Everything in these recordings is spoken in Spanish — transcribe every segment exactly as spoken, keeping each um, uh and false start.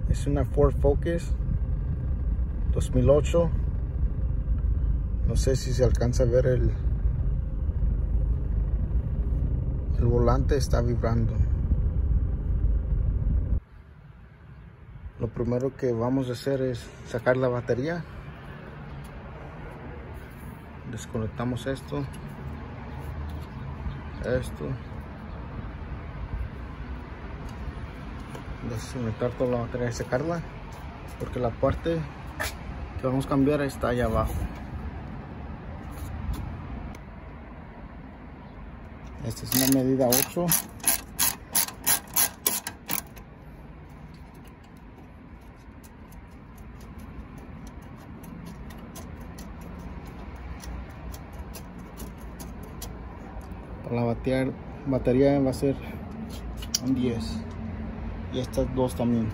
Es una Ford Focus dos mil ocho. No sé si se alcanza a ver el el volante, está vibrando. Lo primero que vamos a hacer es sacar la batería. Desconectamos esto, esto, desconectar toda la batería y sacarla, porque la parte que vamos a cambiar está allá abajo. Esta es una medida ocho. La batería, batería va a ser un diez. Y estas dos también.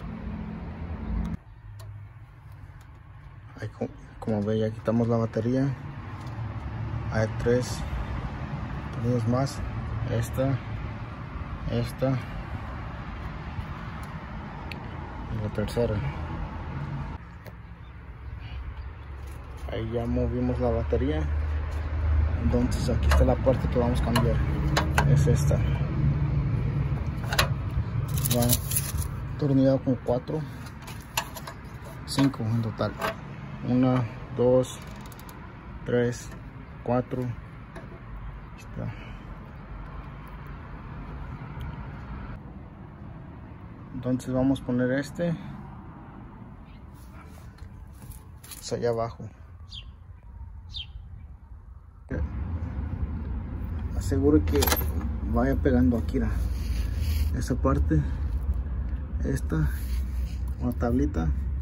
Ahí, como, como ve, ya quitamos la batería. Hay tres tornillos más. Esta, esta y la tercera. Ahí ya movimos la batería. Entonces aquí está la parte que vamos a cambiar. Es esta. Va atornillado con cuatro, cinco en total. Una, dos, tres, cuatro. Está. Entonces vamos a poner este pues allá abajo. Aseguro que vaya pegando aquí la, esa parte, esta, una tablita.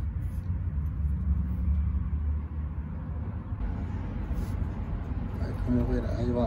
Ahí, como ver, ahí va.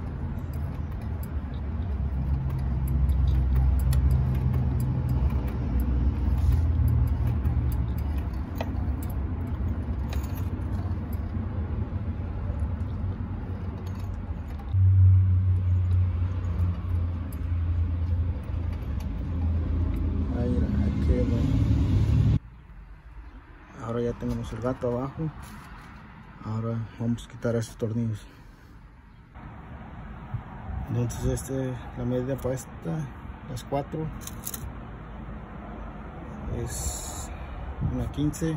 Ahora ya tenemos el gato abajo. Ahora vamos a quitar estos tornillos. Entonces este, la medida para esta, las cuatro, es una quince.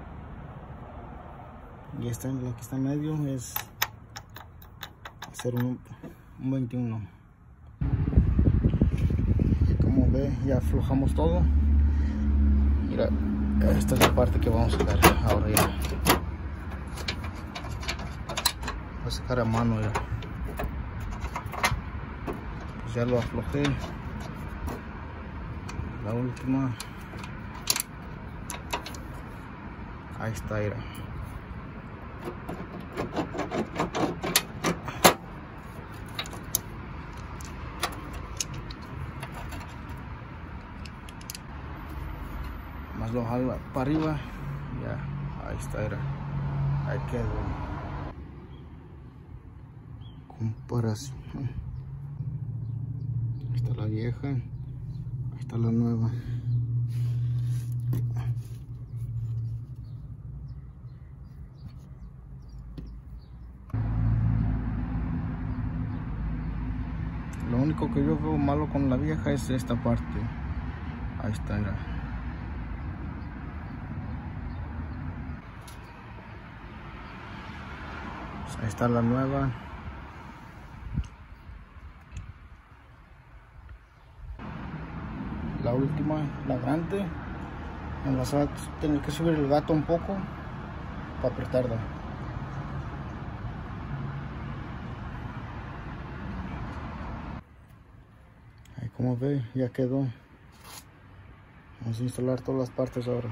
Y esta, la que está en medio, es hacer un, un veintiuno. Y como ve, ya aflojamos todo. Mira, esta es la parte que vamos a sacar ahora ya. Voy a sacar a mano ya. Pues ya lo aflojé. La última. Ahí está, mira. Más lo jalo para arriba. Ya, ahí está, era. Ahí quedó. Comparación. Ahí está la vieja. Ahí está la nueva. Lo único que yo veo malo con la vieja es esta parte. Ahí está, era. Ahí está la nueva. La última, la grande. Me vas a tener que subir el gato un poco para apretarla. Ahí, como ve, ya quedó. Vamos a instalar todas las partes ahora.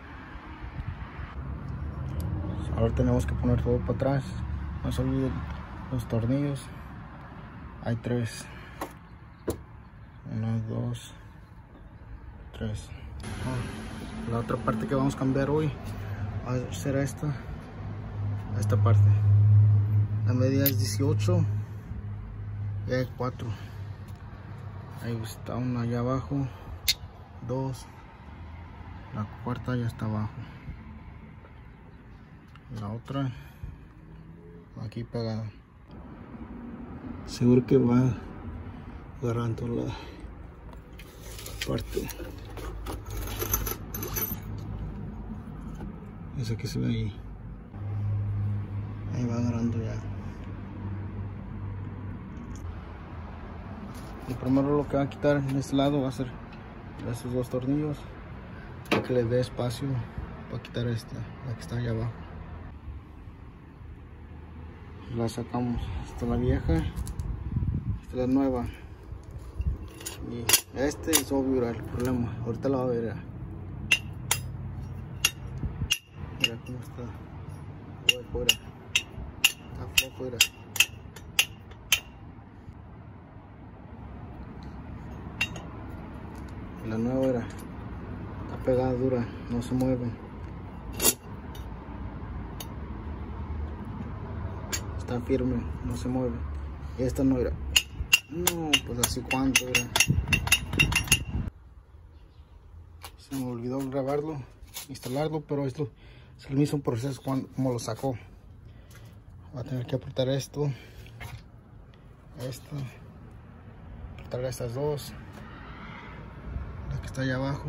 Ahora tenemos que poner todo para atrás. No se olviden los tornillos. Hay tres. Uno, dos, tres. Ah, la otra parte que vamos a cambiar hoy va a ser esta. Esta parte. La medida es dieciocho. Y hay cuatro. Ahí está una allá abajo. Dos. La cuarta ya está abajo. La otra aquí pegada. Seguro que va agarrando la parte. Esa que se ve ahí. Ahí va agarrando ya. Y primero lo que va a quitar en este lado va a ser esos dos tornillos, para que le dé espacio para quitar esta, la que está allá abajo. La sacamos. Esta es la vieja, esta es la nueva. Y este es obvio el problema. Ahorita lo va a ver. Mira cómo está. Voy fuera. Está flojo, mira. La nueva era, está pegada dura, no se mueve. Está firme, no se mueve. Y esta no era. No, pues así cuánto era. Se me olvidó grabarlo, instalarlo, pero esto es el mismo proceso cuando, como lo sacó. Va a tener que apretar esto, esto, apretar estas dos. La que está allá abajo.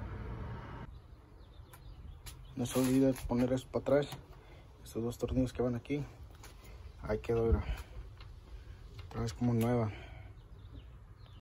No se olvide poner esto para atrás. Estos dos tornillos que van aquí. Ahí quedó, mira. Otra vez como nueva.